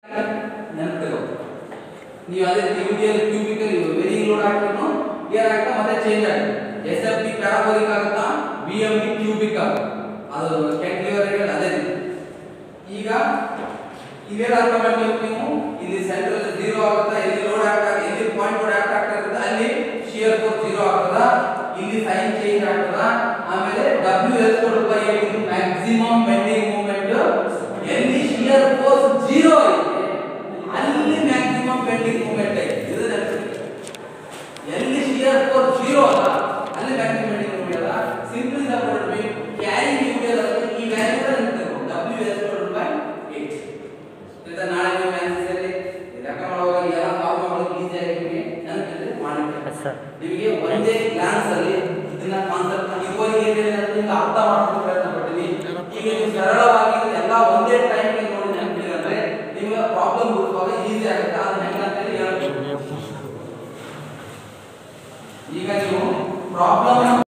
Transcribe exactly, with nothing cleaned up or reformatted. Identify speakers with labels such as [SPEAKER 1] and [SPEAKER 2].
[SPEAKER 1] ನೆನಪಿಟ್ಕೋ ನೀವು ಅದೇ ತ್ರಿಭುಜದಲ್ಲಿ cubical very load ಹಾಕಿದ್ರು ಏನಾಗುತ್ತೆ ಮತ್ತೆ ಚೇಂಜ್ ಆಗುತ್ತೆ ಎಸ್ ಎಫ್ ಬಿ ಪ್ಯಾರಾಬೋಲಿಕ್ ಆಗುತ್ತಾ ಬಿ ಎಂ ಬಿ ಕ್ಯೂಬಿಕ್ ಆಗುತ್ತೆ ಅದು ಕ್ಯಾಂಟಿಲಿವರ್ ಅದೇ ರೀತಿ ಈಗ ಇದೇ ಅರ್ಥ ಮಾಡ್ಬೇಕು ನೀವು ಇಲ್ಲಿ ಸೆಂಟ್ರಲ್ ಝೀರೋ ಆಗುತ್ತಾ ಇಲ್ಲಿ ಲೋಡ್ ಆಗ್ತಾ ಎಲ್ಲಿ ಪಾಯಿಂಟ್ ಲೋಡ್ ಆಗ್ತಾ ಇರುತ್ತೆ ಅಲ್ಲಿ ಶಿಯರ್ ಫೋರ್ಸ್ ಝೀರೋ ಆಗ್ತದ ಇಲ್ಲಿ ಸೈನ್ ಚೇಂಜ್ ಆಗ್ತದ ಆಮೇಲೆ ಡಬ್ಲ್ಯೂ ಎಸ್ ಕೊಡುವ ಏನು ಮ್ಯಾಕ್ಸಿಮಮ್ ಬೆಂಡಿಂಗ್ ಮೂವ್ಮೆಂಟ್ ಎಲ್ಲಿ ಶಿಯರ್ ಫೋರ್ಸ್ ಝೀರೋ ಇದೆ ಅಲ್ಲಿ ಮ್ಯಾಕ್ಸಿಮಮ್ ಬೆಂಡಿಂಗ್ ಮೂವ್ಮೆಂಟ್ ಐತೆ ಇದು ನೆನಪಿಡಿ ಎಲ್ಲಿ ಶಿಯರ್ ಫೋರ್ಸ್ ಝೀರೋ ಅಲ್ಲ ಅಲ್ಲಿ ಮ್ಯಾಕ್ಸಿಮಮ್ ಬೆಂಡಿಂಗ್ ಮೂವ್ಮೆಂಟ್ ಅಲ್ಲ simple is about B carry unit ಈ ವ್ಯಾಲ್ಯೂ ನೆನಪಿಡಿ ಡಬ್ಲ್ಯೂ ಎಸ್ ಕೊಡುವ ಬೈ ಏಟ್ ಇದು ನಾಳೆ ನೀವು ಮ್ಯಾಥ್ಸ್ ಅಲ್ಲಿ ಲೆಕ್ಕ ಮಾಡುವಾಗ ಎಲ್ಲ ಸಾಲ್ವ್ ಮಾಡೋದು ಈಜಿ ಆಗಿ ನಿಮಗೆ ನೆನಪಿದ್ರೆ ಮಾಡಿ ಸರ್ ನಿಮಗೆ ಒಂದೇ ಗ್ಲಾನ್ಸ್ ಅಲ್ಲಿ ಇದನ್ನ ಕಾನ್ಸೆಪ್ಟ್ ಇದುವರೆಗೆ ಏನೇನು ಅಂತ ಅರ್ಥ ಮಾಡ್ಕೊಳ್ಳೋ ಪ್ರಯತ್ನ ಪಡ್ತೀನಿ ಈಗ ನೀವು ಸರಳವಾಗಿ ಎಲ್ಲ ಒಂದೇ ಟೈಮ್ ಗೆ ನೋಡಿ ನೆನಪಿದ್ರೆ ನಿಮಗೆ ಪ್ರಾಬ್ಲಮ್ ಗುರುತಿಸುವಾಗ ಈಜಿ ಆಗುತ್ತೆ ಅದು ಹೆಂಗ ಅಂತ ಹೇಳಿ ಹೇಳ್ತೀನಿ ಈಗ ನೀವು ಪ್ರಾಬ್ಲಮ್